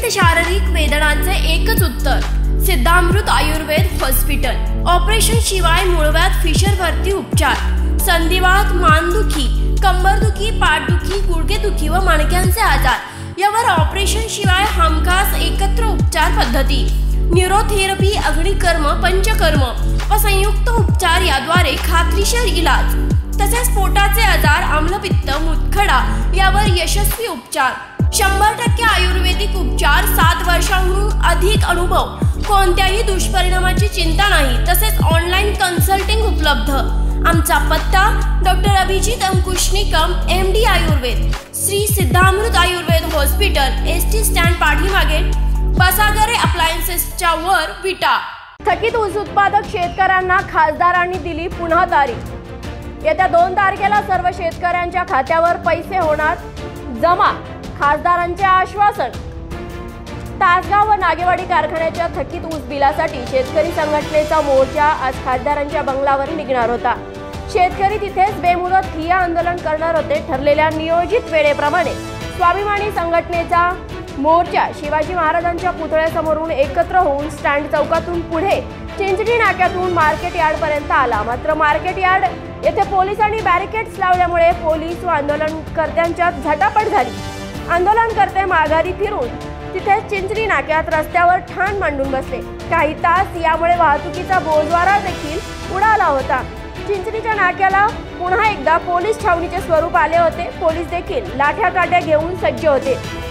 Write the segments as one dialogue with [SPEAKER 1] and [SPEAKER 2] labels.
[SPEAKER 1] शारीरिक वेदनांचे एकच उत्तर, सिद्धामृत आयुर्वेद हॉस्पिटल। ऑपरेशन शिवाय मूळव्याध फिशरवरती उपचार, संधिवात, मानदुखी, कंबरदुखी, पाठदुखी, गुडघेदुखी व मणक्यांचे आजार यावर ऑपरेशन शिवाय हमखास एकत्र उपचार पद्धती, न्यूरोथेरपी, अग्निकर्म, पंचकर्म व संयुक्त उपचार याद्वारे खात्रीशीर इलाज। तसेच पोटाचे आजार, आम्लपित्त, मुतखडा यावर यशस्वी उपचार। 100% आयुर्वेदिक उपचार, 7 वर्षांहून अधिक अनुभव, कोणत्याही दुष्परिणामाची चिंता नाही। तसेच ऑनलाईन कन्सल्टिंग उपलब्ध। आमचा पत्ता doctor Abhijit Ankush Nikam, MD Ayurveda, Shri Siddhamrit Ayurveda hospital, ST stand पाठीमागे, बसागरे अप्लायन्सेसच्या वर, विटा। थकीत ऊस उत्पादक शेतकऱ्यांना खासदारांनी दिली पुन्हा तारीख। येत्या 2 तारखेला सर्व शेतकऱ्यांच्या खात्यावर पैसे होणार जमा, खासदारांचे आश्वासन। तासगाव व नागेवाडी कारखान्याच्या थकीत ऊस बिलासाठी शेतकरी संघटनेचा मोर्चा आज खासदारांच्या बंगल्यावर निघणार होता। शेतकरी तिथेच बेमुदत ठिय्या आंदोलन करणार होते। ठरलेल्या नियोजित वेळेप्रमाणे स्वाभिमानी संघटनेचा मोर्चा शिवाजी महाराजांच्या पुतळ्यासमोरून एकत्र होऊन स्टँड चौकातून पुढे चिंचणी नाक्यातून मार्केट यार्ड पर्यंत आला। मात्र मार्केट यार्ड येथे पोलिसांनी बॅरिकेड्स लावल्यामुळे पोलीस व आंदोलनकर्त्यांच्यात झटापट झाली। आंदोलनकर्ते माघारी फिरून तिथे चिंचणी नाक्यात रस्त्यावर ठाण मांडून बसले। काही तास यामुळे वाहतुकीचा बोजवारा देखील उडाला होता। चिंचणीच्या नाक्याला पुन्हा एकदा पोलीस छावणीचे स्वरूप आले होते। पोलीस देखील लाठ्या काठ्या घेऊन सज्ज होते।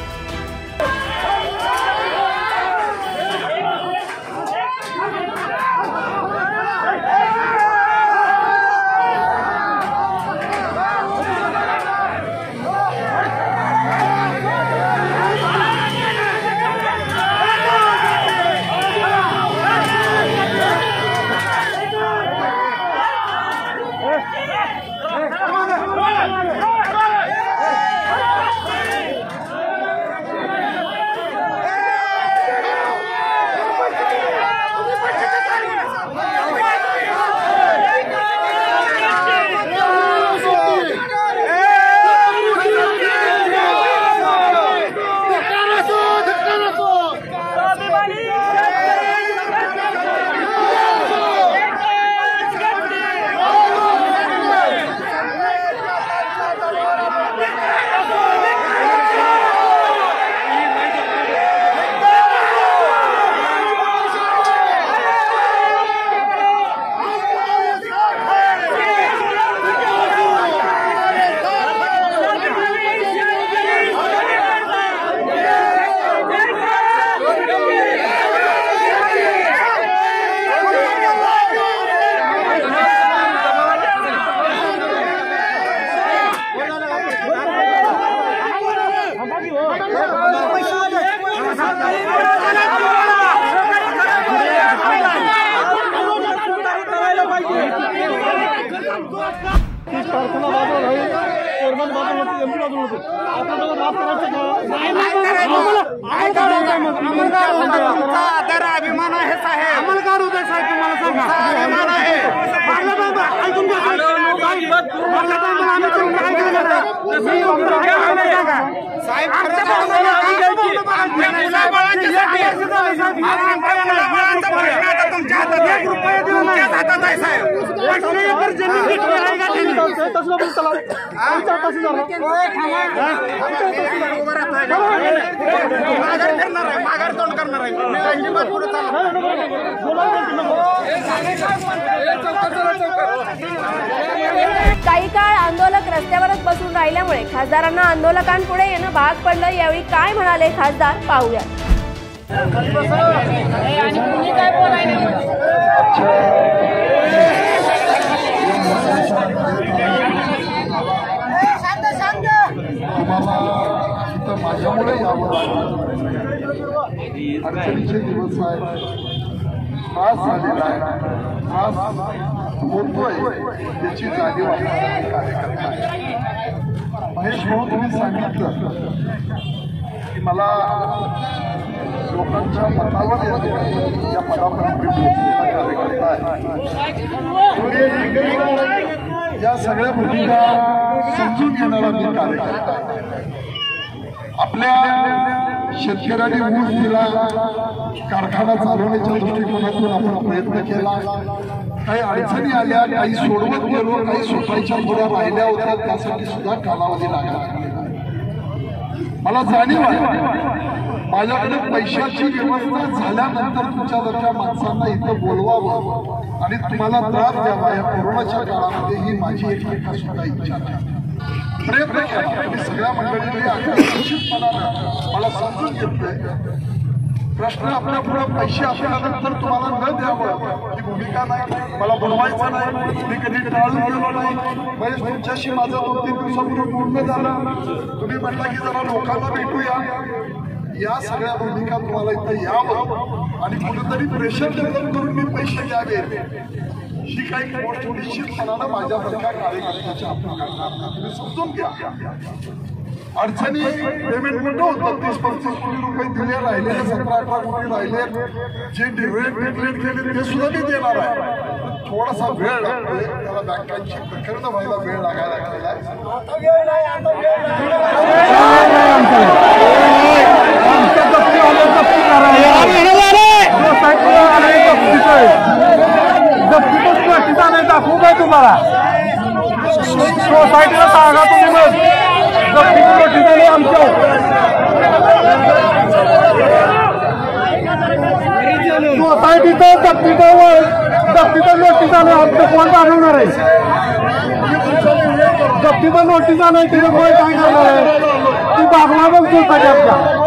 [SPEAKER 1] काही काळ आंदोलक रस्त्यावरच बसून राहिल्यामुळे खासदारांना आंदोलकांपुढे येणं भाग पडलं। यावेळी काय म्हणाले खासदार पाहूया।
[SPEAKER 2] माझ्यामुळे अडचणीचे दिवस आहेत, त्रास झालेला आहे, त्रास होतोय त्याची जाणीव कार्यकर्ता महेश भाऊ तुम्ही सांगितलं की मला लोकांच्या मतावर या पदापर्यंत कार्यकर्ता आहे। या सगळ्या भूमिका समजून घेणारा मी कार्यकर्ता आहे आपल्या शेतकऱ्यांनी ऊस दिला, कारखाना चालवण्याच्या दृष्टिकोनातून आपण प्रयत्न केला, काही अडचणी आल्या, काही सोडवत गेलो, काही सोसायच्या थोड्या राहिल्या होत्या, त्यासाठी सुद्धा कालावधी लागला. मला जाणीव आहे माझ्याकडे पैशाची व्यवस्था झाल्यानंतर तुमच्यासारख्या माणसांना इथं बोलवावं आणि तुम्हाला त्रास द्यावा या कोरोनाच्या काळामध्ये ही माझी एक सुद्धा इच्छा आहे. प्रयत्न केला मी सगळ्या मंडळींनी निश्चितपणानं मला समजून घेतलंय. प्रश्न आपल्या पुढे पैसे असल्यानंतर तुम्हाला न द्यावं ही भूमिका नाही, मला बोलवायचं नाही, मी कधी टाळून गेलो नाही. म्हणजे तुमच्याशी माझं 2-3 दिवसापूर्वी बोलणं झालं, तुम्ही म्हटलं की जरा लोकांना भेटूया. या सगळ्या भूमिका तुम्हाला इथं यावं आणि कुठेतरी प्रेशर डेव्हलप करून मी पैसे द्यावे ही काही गोष्ट निश्चितपणानं माझ्यासारख्या कार्यकर्त्याच्या आपण तुम्ही समजून घ्या. अडचणी पेमेंट कुठं होतं, 30-35 कोटी रुपये दिले, राहिलेले 17-18 कोटी राहिले, जे डिक्लेअर केले ते सुद्धा मी देणार आहे. थोडासा वेळ लागतोय, त्याला बँकांची प्रकरणं व्हायला वेळ लागायला लागलेला आहे. दाखवू काय तुम्हाला सोसायटीला सांगा तुम्ही मग आमच्या सोसायटीचं जप्तीचं नोटीस आलं, आमचं कोण दाखवणार आहे? जप्तीचं नोटीस आलं त्याच्यामुळे काय करणार आहे? ती दाखवा मग सोसायटी आमच्या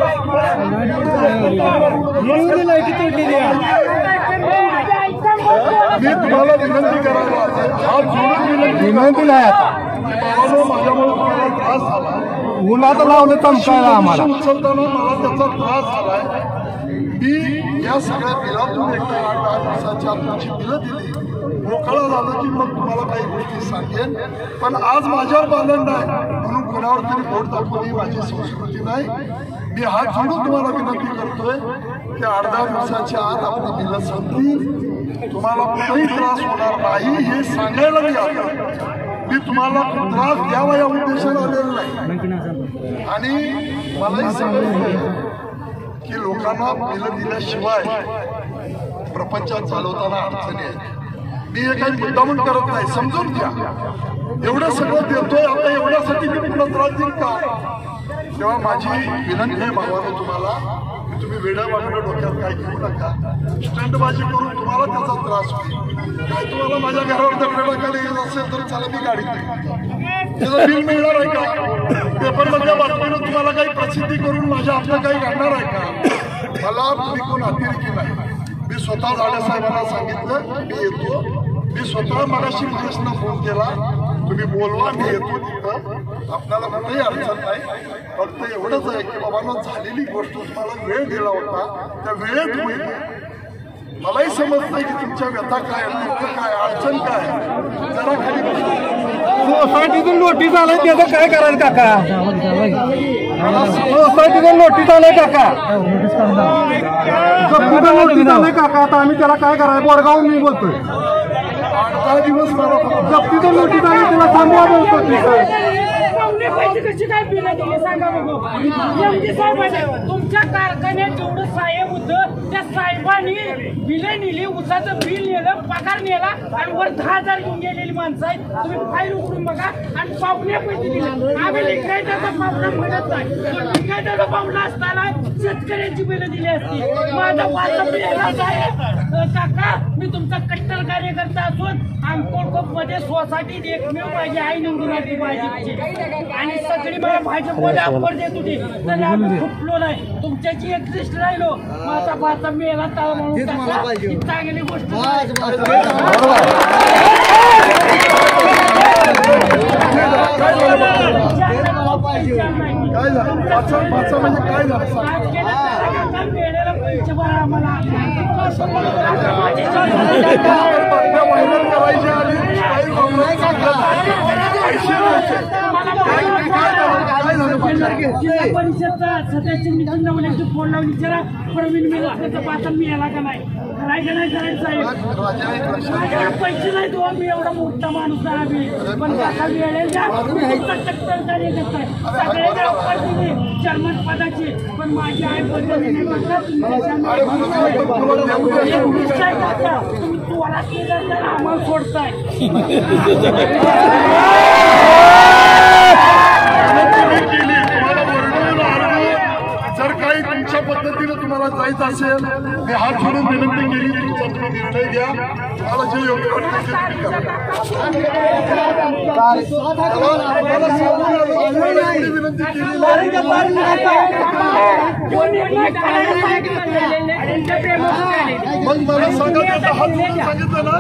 [SPEAKER 2] मी तुम्हाला विनंती करायला हात जोडून विनंती नाही. आता माझ्यामुळे तुम्हाला त्रास झाला, उन्हात लावलं चमकायला आम्हाला उचलताना मला त्याचा त्रास झालाय. मी या सगळ्या बिलातून एकदा 8-10 दिवसाची आमची बिलं दिली, मोकळा झालं की मग तुम्हाला काही गोष्टी सांगेन. पण आज माझ्यावर पालन नाही म्हणून कोणावर तरी बोट दाखवली माझी संस्कृती नाही. मी हात जोडून तुम्हाला विनंती करतोय की 8-10 दिवसाच्या आत आपली बिलं संपतील, तुम्हाला कुठलाही त्रास होणार नाही हे सांगायला मी आलो. मी तुम्हाला त्रास द्यावा या उद्देशाने आलेलं नाही. आणि मलाही सांगितलं की लोकांना बिलं दिल्याशिवाय प्रपंचात चालवताना अडचणी आहेत. मी हे काही मुद्दामून करत नाही, समजून घ्या. एवढं सगळं देतोय आता एवढ्यासाठी मी पुन्हा त्रास देईल का? तेव्हा माझी विनंती आहे भावाने तुम्हाला, तुम्ही वेड्या वाटणं डोक्यात काय घेऊ नका. स्टंटबाजी करून तुम्हाला त्याचा त्रास होईल. काय तुम्हाला माझ्या घरावर दगड टाकायला येत असेल तर चला मी गाडीत त्याचं बिल मिळणार आहे का? पेपरमधल्या बातमीनं तुम्हाला काही प्रसिद्धी करून माझ्या आपलं काही घडणार आहे का? मला तुम्ही कोण अतिरेकी नाही. मी स्वतः साहेबांना सांगितलं मी येतो. मी स्वतः मगाशी महेशना फोन केला, तुम्ही बोलवा मी येतो तिथं, आपल्याला कुठेही अडचण नाही. फक्त एवढंच आहे की बाबांना झालेली गोष्ट तुम्हाला वेळ दिला होता, त्या वेळेत होईल. मलाही समजतंय की तुमच्या व्यथा काय, काय अडचण काय. जरा खाली सोसायटीतून नोटीस आलंय त्याचं काय करायचं काका? सोसायटीतून नोटीस आलंय काका, जप्तीचं नोटीस आलंय काका. आता आम्ही त्याला काय करायचं? बोरगावून मी बोलतोय. 8-10 दिवस जप्तीचं नोटीस आलं त्याला थांबवा बोलतो.
[SPEAKER 3] पैसे कशी काय बिलं दिली सांगा बघू. एमडी साहेबांनी तुमच्या कारखान्यात जेवढं साहेब होतं त्या साहेबांनी बिलं नेली, उसाचं बिल नेलं, पगार नेला आणि वर 10,000 घेऊन गेलेली माणसं आहेत. तुम्ही फाईल उघडून बघा आणि पावणे पैसे दिले. आम्ही लिखायचा पावला म्हणत नाही, लिखायचा पावला असताना शेतकऱ्यांची बिलं दिली असती. माझा वाचा बिल आहे काका. मी तुमचा कट्टर कार्यकर्ता असून मध्ये सोसायटीत एकमेव माझी आई निवडून आली भाजपची आणि सगळी मला भाजपमध्ये ऑफर देत होती, तरी आम्ही फुटलो नाही. तुमच्याची एक्झिस्ट राहिलो. माझा भाचा मेला तळा म्हणून चांगली गोष्ट.
[SPEAKER 2] काय झालं पाचा म्हणजे काय झालं?
[SPEAKER 3] वेळेला पैसे भरा आम्हाला. परिषदचा सदस्य नितीन नवलेची फोन लावून विचारा प्रवीण मिळाला त्याचा पाचा मिळाला का नाही. करायचं नाही करायचं साहेब. माझ्याकडे पैसे नाही तो मी एवढा मोठा माणूस आहे आम्ही. पण कसा वेळेला सगळे ऑफर दिली चर्मन पदाची. पण माझी आई तुम्ही वरात केलं तर आम्हाला सोडताय.
[SPEAKER 2] जर काही तुमच्या पद्धतीने तुम्हाला जायचं असेल मी हात जोडून विनंती केली तुमचा तुम्ही निर्णय घ्या. तुम्हाला जे योग्य वाटतं ते तुम्ही करा. विनंती केली मग मला सांगा त्याचा हात जोडून सांगितलं ना.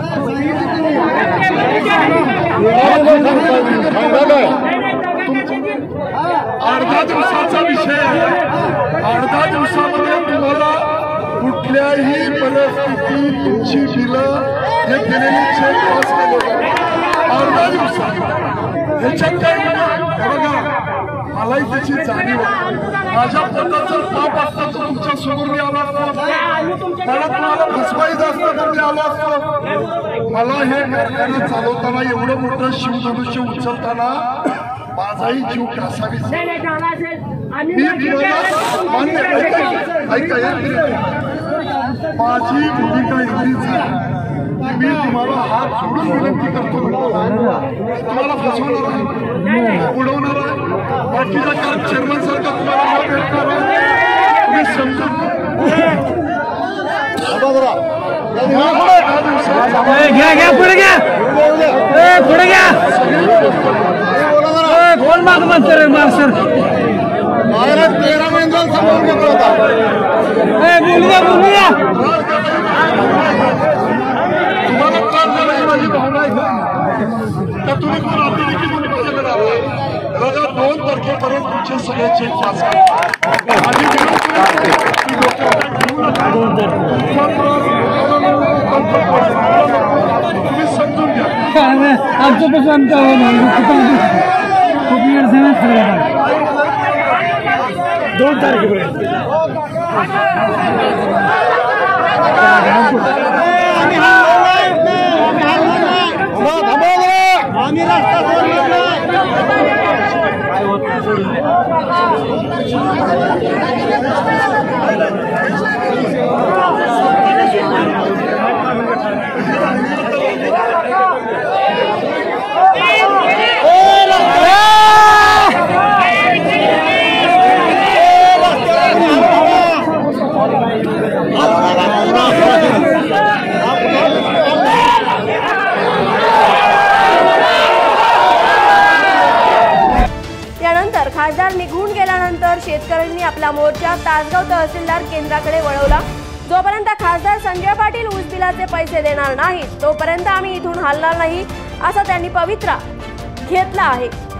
[SPEAKER 2] अर्धा दिवसाचा विषय आहे. अर्धा दिवसामध्ये तुम्हाला कुठल्याही परिस्थितीत तुमची बिलं हे केलेली चेक पास केले जाते. अर्धा दिवसात ह्याच्यात काय बघा मलाही त्याची जाणीव आहे. माझ्या पोटात जर ताप असता तर तुमच्या समोर मी आलो असतो. मला तुम्हाला फसवायचं असतं तर मी आलो असतो. मला हे कारखाना चालवताना एवढं मोठं शिवधनुष्य उचलताना माझाही जीव कासावी. मी मान्य ऐका माझी भूमिका एवढीच आहे की मी तुम्हाला हात जोडून विनंती करतो. तुम्हाला फसवणार आहे उडवणार आहे बाकीच्या काळ चेअरमन सारखा तुम्हाला न भेटणार आहे. तुम्ही समजून
[SPEAKER 3] पुढे घ्या पुढे घ्या कोण माग म्हणतो रे माग सर.
[SPEAKER 2] 13 महिन्यात समोर घेतला होता.
[SPEAKER 3] बोलूया बोलूया
[SPEAKER 2] तुम्हाला त्रास झाला ही माझी भावना आहे का तुम्ही कोण अतिरेकी कोणी माझ्याकडे आला. 2 तारखेपर्यंत तुमचे सगळे चेक पास करा. आणि तुम्ही समजून घ्या.
[SPEAKER 3] आमचं पसंत खूप वेळ झाला खरं 2 तारखेपर्यंत. आम्ही रस्ता
[SPEAKER 1] खासदार निघून गेल्यानंतर शेतकऱ्यांनी आपला मोर्चा तासगाव तहसीलदार केंद्राकडे वळवला. जोपर्यंत खासदार संजय पाटील ऊस बिलाचे पैसे देणार नाहीत तोपर्यंत आम्ही इथून हलणार नाही असा त्यांनी पवित्रा घेतला आहे.